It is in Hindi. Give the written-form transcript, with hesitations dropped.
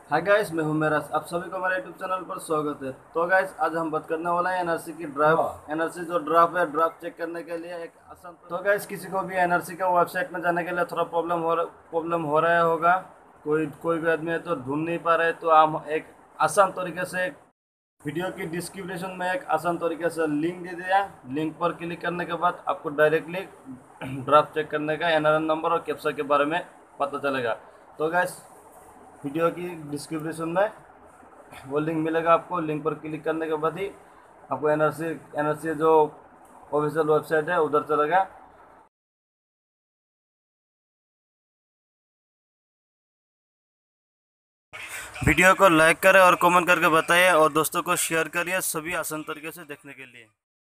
हाय गाइस, मैं हूं मेरा। आप सभी को हमारे यूट्यूब चैनल पर स्वागत है। तो गाइस, आज हम बात करने वाला है एनआरसी की ड्राफ्ट। एनआरसी जो ड्राफ्ट है, ड्राफ्ट चेक करने के लिए एक आसान। तो गाइस, किसी को भी एनआरसी का वेबसाइट में जाने के लिए थोड़ा प्रॉब्लम हो रहा होगा। कोई कोई भी आदमी है तो ढूंढ नहीं पा रहे, तो हम एक आसान तरीके से वीडियो की डिस्क्रिप्शन में एक आसान तरीके से लिंक दे दिया। लिंक पर क्लिक करने के बाद आपको डायरेक्टली ड्राफ्ट चेक करने का एनआरएन नंबर और कैप्चा के बारे में पता चलेगा। तो गैस, वीडियो की डिस्क्रिप्शन में वो लिंक मिलेगा आपको। लिंक पर क्लिक करने के बाद ही आपको एनआरसी जो ऑफिशियल वेबसाइट है उधर चलेगा। वीडियो को लाइक करें और कमेंट करके बताइए और दोस्तों को शेयर करिए, सभी आसान तरीके से देखने के लिए।